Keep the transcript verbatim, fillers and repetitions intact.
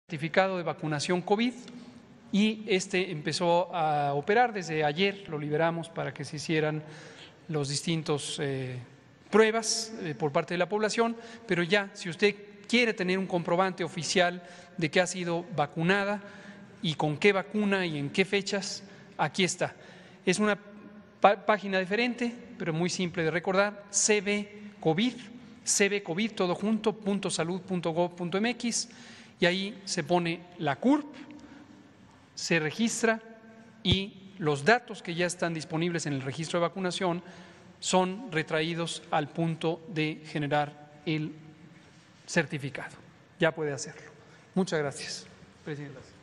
certificado de vacunación COVID y este empezó a operar desde ayer, lo liberamos para que se hicieran los distintos eh, pruebas eh, por parte de la población, pero ya, si usted quiere tener un comprobante oficial de que ha sido vacunada y con qué vacuna y en qué fechas, aquí está. Es una página diferente, pero muy simple de recordar, C B COVID, C B COVID, todo junto, punto salud punto gob punto mx, y ahí se pone la C U R P, se registra y los datos que ya están disponibles en el registro de vacunación son retraídos al punto de generar el certificado. Ya puede hacerlo. Muchas gracias, presidenta.